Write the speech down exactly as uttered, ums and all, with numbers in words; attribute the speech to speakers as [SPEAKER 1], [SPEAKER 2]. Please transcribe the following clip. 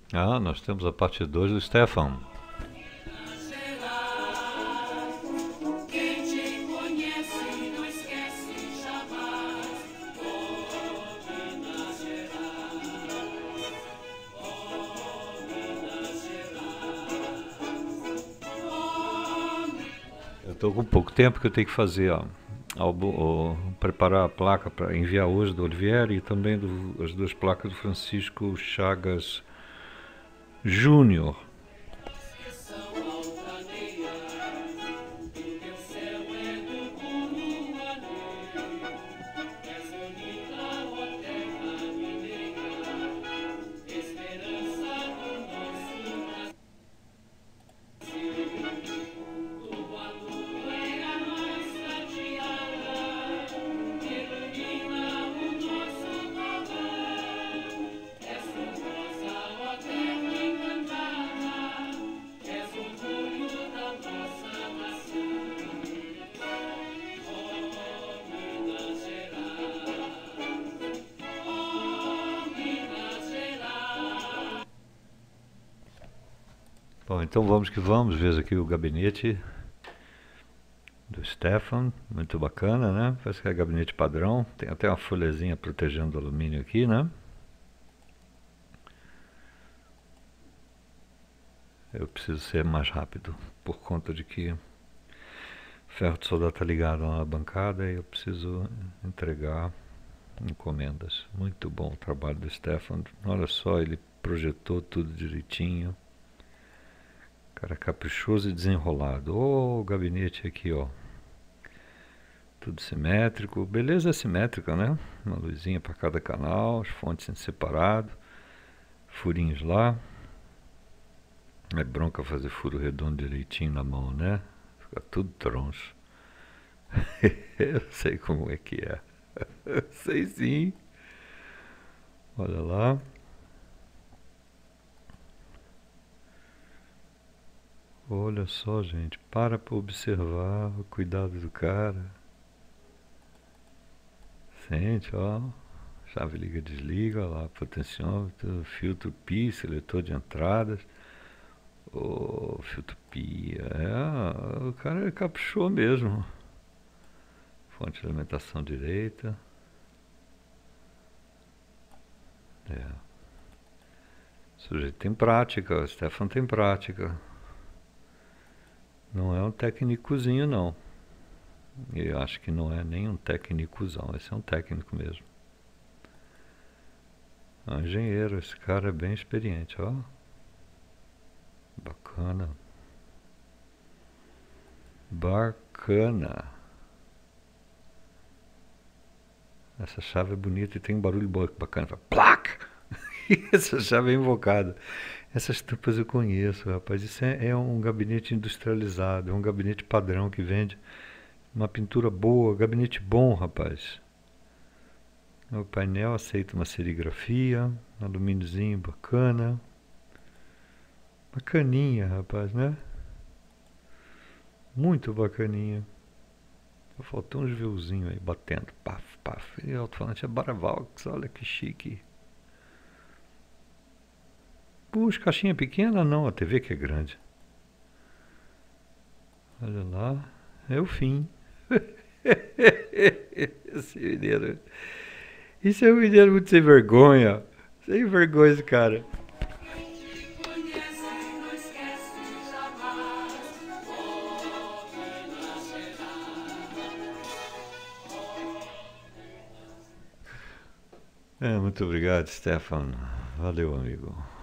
[SPEAKER 1] Ah, nós temos a parte dois do Stefan.
[SPEAKER 2] Quem te conhece não esquece jamais. Oh, Minas Gerais, oh, Minas Gerais, oh,
[SPEAKER 1] Eu estou com pouco tempo que eu tenho que fazer, ó, albu- ó, preparar a placa para enviar hoje do Olivieri e também do- as duas placas do Francisco Chagas Júnior.
[SPEAKER 2] que são altaneias, o teu céu é do Curuani, és bonita, ó terra mineira, esperança do nosso Brasil. Tua lua é a nossa tiara, ilumina o nosso torrão. És formosa, ó terra encantada, és orgulho da nossa nação. Oh, Minas Gerais, oh, Minas Gerais.
[SPEAKER 1] Bom, então vamos que vamos. Veja aqui o gabinete do Stefan, muito bacana, né? Parece que é gabinete padrão. Tem até uma folhazinha protegendo o alumínio aqui, né? Eu preciso ser mais rápido por conta de que o ferro de soldar está ligado lá na bancada e eu preciso entregar encomendas. Muito bom o trabalho do Stefan. Olha só, ele projetou tudo direitinho. Cara caprichoso e desenrolado. Ô, o gabinete aqui, ó. Tudo simétrico. Beleza simétrica, né? Uma luzinha para cada canal, as fontes em separado. Furinhos lá. É bronca fazer furo redondo direitinho na mão, né? Fica tudo troncho. Eu sei como é que é. Eu sei sim. Olha lá. Olha só, gente. Para para observar o cuidado do cara. Sente, ó. Chave liga, desliga, olha lá, potenciômetro, filtro Pi, seletor de entradas. Ô, filtro Pi, é, o cara caprichou mesmo. Fonte de alimentação direita. É. O sujeito tem prática, o Stefan tem prática. Não é um técnicozinho, não. Eu acho que não é nem um técnicozão, esse é um técnico mesmo. É um engenheiro, esse cara é bem experiente, ó. Bacana. Bacana. Essa chave é bonita e tem um barulho bacana. Plac! Essa chave é invocada. Essas tampas eu conheço, rapaz. Isso é, é um gabinete industrializado, é um gabinete padrão que vende uma pintura boa, gabinete bom, rapaz. O painel aceita uma serigrafia, alumíniozinho bacana. Bacaninha, rapaz, né? Muito bacaninha. Faltou uns viuzinhos aí batendo. Paf, paf. E o alto-falante é Baravox, olha que chique. Puxa, caixinha pequena? Não, a T V que é grande. Olha lá, é o fim. Esse mineiro. Isso é um mineiro muito sem vergonha. Sem vergonha esse cara.
[SPEAKER 2] Quem te conhece não esquece jamais. Oh, Minas Gerais.
[SPEAKER 1] É, muito obrigado, Stefan. Valeu, amigo.